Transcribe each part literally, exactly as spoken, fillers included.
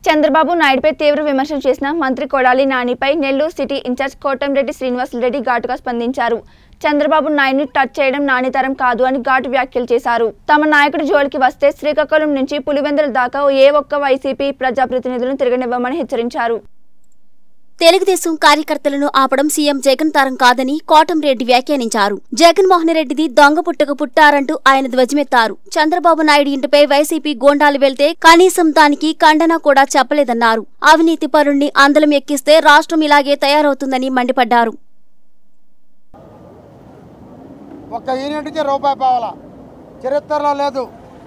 చంద్రబాబు నాయుడుపై తీవ్ర విమర్శలు చేసిన మంత్రి కొడాలి నానిపై నెల్లూరు సిటీ ఇన్ఛార్జ్ కోటంరెడ్డి శ్రీనివాసరెడ్డి ఘాటుగా స్పందించారు. చంద్రబాబు నాయుడిని టచ్ చేయడం నానితరం కాదు అని ఘాటు వ్యాఖ్యలు చేశారు. తమ నాయకుడి జోలికి వస్తే శ్రీకాకుళం నుంచి పులివెందుల దాకా ఏ ఒక్క వైసీపీ ప్రజాప్రతినిధులను తిరగనివ్వమని హెచ్చరించారు. తెలుగుదేశం కార్యకర్తలను ఆపడం సీఎం జగన్ తరం కాదని కోటంరెడ్డి వ్యాఖ్యానించారు. జగన్మోహన్ రెడ్డిది దొంగ పుట్టక పుట్టారంటూ ఆయన ధ్వజమెత్తారు. చంద్రబాబు నాయుడు ఇంటిపై వైసీపీ గోండాలు వెళ్తే కనీసం దానికి ఖండన కూడా చెప్పలేదన్నారు. అవినీతి పరుణ్ణి అందలం ఎక్కిస్తే రాష్ట్రం ఇలాగే తయారవుతుందని మండిపడ్డారు. ఒక్క యూనిట్కి రూపాయి పావాలా చరిత్రలో లేదు.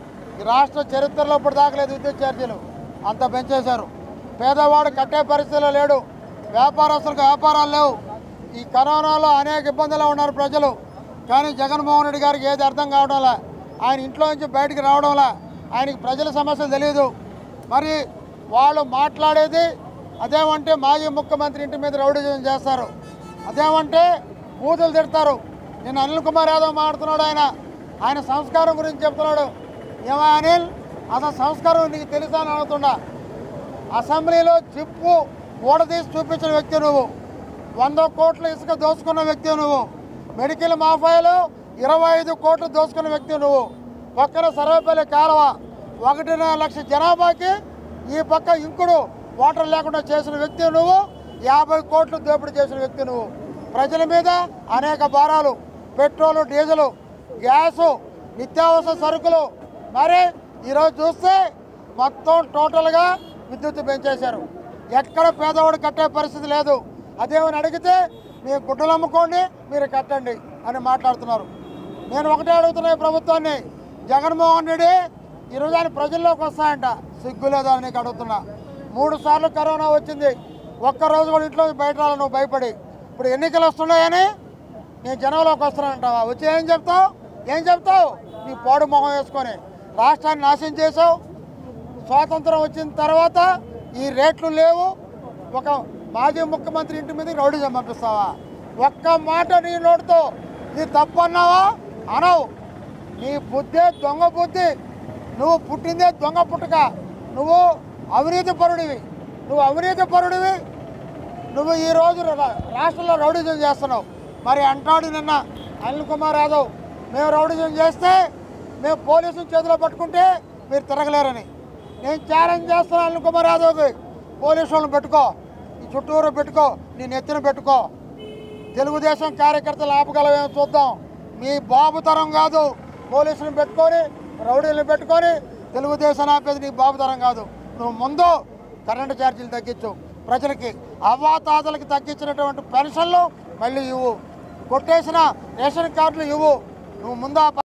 ఈ రాష్ట్ర చరిత్రలో ఇప్పుడు దాకలేదు. విద్యుత్ ఛార్జీలు అంత పెంచేశారు. పేదవాడు కట్టే పరిస్థితిలో లేడు. వ్యాపారస్తులకు వ్యాపారాలు లేవు. ఈ కరోనాలో అనేక ఇబ్బందులు ఉన్నారు ప్రజలు. కానీ జగన్మోహన్ రెడ్డి గారికి ఏది అర్థం కావడంలా, ఆయన ఇంట్లో నుంచి బయటికి రావడంలా, ఆయనకి ప్రజల సమస్యలు తెలియదు. మరి వాళ్ళు మాట్లాడేది అదేమంటే మాజీ ముఖ్యమంత్రి ఇంటి మీద రౌడీజం చేస్తారు, అదేమంటే బూతులు తిడతారు. నేను అనిల్ కుమార్ యాదవ్ మాట్లాడుతున్నాడు. ఆయన ఆయన సంస్కారం గురించి చెప్తున్నాడు. ఏమా అనిల్, అసలు సంస్కారం నీకు తెలుసా అని అడుగుతున్నా. అసెంబ్లీలో చిప్పు ఓడదీసి చూపించిన వ్యక్తి నువ్వు. వంద కోట్ల ఇసుక దోసుకున్న వ్యక్తి నువ్వు. మెడికల్ మాఫాయిలో ఇరవై ఐదు కోట్లు దోసుకున్న వ్యక్తి నువ్వు. పక్కన సర్వేపల్లి కాలువ ఒకటిన్నర లక్ష జనాభాకి ఈ పక్క ఇంకుడు వాటర్ లేకుండా చేసిన వ్యక్తి నువ్వు. యాభై కోట్లు దోపిడీ చేసిన వ్యక్తి నువ్వు. ప్రజల మీద అనేక భారాలు, పెట్రోలు, డీజిలు, గ్యాసు, నిత్యావసర సరుకులు. మరి ఈరోజు చూస్తే మొత్తం టోటల్గా విద్యుత్ పెంచేశారు. ఎక్కడ పేదవాడు కట్టే పరిస్థితి లేదు. అదేమని అడిగితే మీ గుడ్డలు అమ్ముకోండి, మీరు కట్టండి అని మాట్లాడుతున్నారు. నేను ఒకటే అడుగుతున్నా ఈ ప్రభుత్వాన్ని, జగన్మోహన్ రెడ్డి ఈరోజు ఆయన ప్రజల్లోకి వస్తాయంట, సిగ్గు లేదా అని నీకు అడుగుతున్నా. మూడు సార్లు కరోనా వచ్చింది, ఒక్కరోజు కూడా ఇంట్లో బయట రాలి నువ్వు భయపడి. ఇప్పుడు ఎన్నికలు వస్తున్నాయని నేను జనంలోకి వస్తున్నానంటావా? వచ్చి ఏం చెప్తావు ఏం చెప్తావు నీ పాడు మొహం వేసుకొని రాష్ట్రాన్ని నాశనం చేసావు. స్వాతంత్రం వచ్చిన తర్వాత ఈ రేట్లు లేవు. ఒక మాజీ ముఖ్యమంత్రి ఇంటి మీద రౌడీజం పంపిస్తావా? ఒక్క మాట నీ నోటితో నీ తప్పు అన్నావా? అనవు. నీ బుద్ధే దొంగ బుద్ధి. నువ్వు పుట్టిందే దొంగ పుట్టుక. నువ్వు అవినీతి పరుడివి. నువ్వు అవినీతి పరుడివి. నువ్వు ఈరోజు రాష్ట్రంలో రౌడీజం చేస్తున్నావు. మరి అంటాడు నిన్న అనిల్ కుమార్ యాదవ్, మేము రౌడీజం చేస్తే మేము పోలీసులు చేతిలో పట్టుకుంటే మీరు తిరగలేరని. నేను ఛాలెంజ్ చేస్తున్నాను అనిల్ కుమార్ యాదవ్కి, పోలీసు వాళ్ళని పెట్టుకో, ఈ చుట్టూరు పెట్టుకో, నీ నెత్తిన పెట్టుకో. తెలుగుదేశం కార్యకర్తలు ఆపగలవేమో చూద్దాం. మీ బాబు తరం కాదు. పోలీసులను పెట్టుకొని రౌడీలను పెట్టుకొని తెలుగుదేశం ఆపేది నీ బాబు తరం కాదు. నువ్వు ముందు కరెంటు ఛార్జీలు తగ్గించు, ప్రజలకి అవ్వాతాతలకి తగ్గించినటువంటి పెన్షన్లు మళ్ళీ ఇవ్వు, కొట్టేసిన రేషన్ కార్డులు ఇవ్వు. నువ్వు ముందు